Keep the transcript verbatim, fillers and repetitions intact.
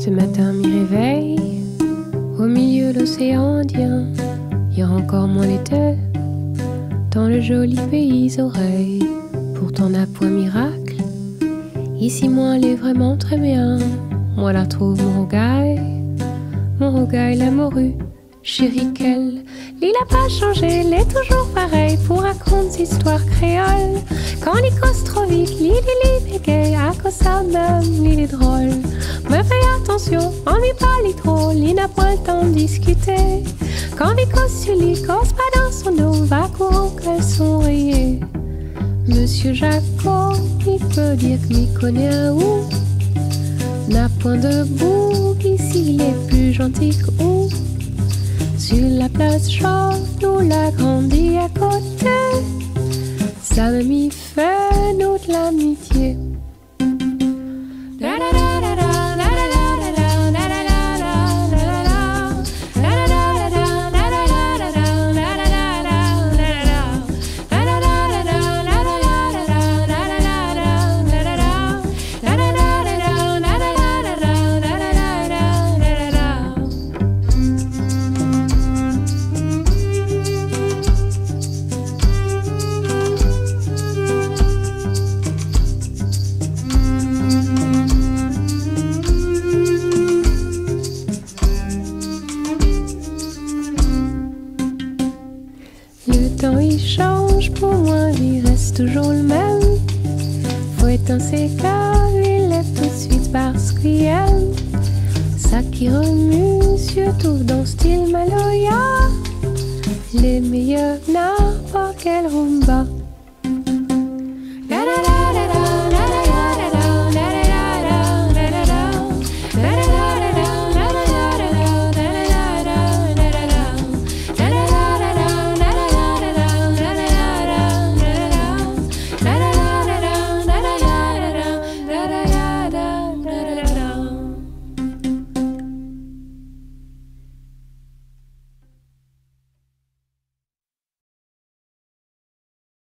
Ce matin, m'y réveille au milieu de l'océan Indien. Il y a encore moins l'été dans le joli pays oreilles. Pourtant, n'a point miracle. Ici, moi, elle est vraiment très bien. Moi, la trouve mon rogaille, mon rogaille, la morue, chérie qu'elle. Il a pas changé, il est toujours pareil pour raconter des histoires créoles. Quand il cause trop vite, il est bégaye, à cause ça même, il est drôle. Mais fais attention, on lui parle trop, il n'a pas le temps de discuter. Quand il cause sur lui, cause pas dans son dos, va courant qu'elles sont rayées. Monsieur Jacob, il peut dire qu'il m'y connaît un ou. N'a point de bouc, ici il est plus gentil que où. Sur la place Chauve, nous l'a grandi à côté. Ça m'a mis fait nous de l'amitié. Le temps il change, pour moi il reste toujours le même. Faut éteindre ses câbles, il lève tout de suite parce qu'il aime. Ça qui remue, surtout dans style Maloya. Les meilleurs n'importe quel rumba.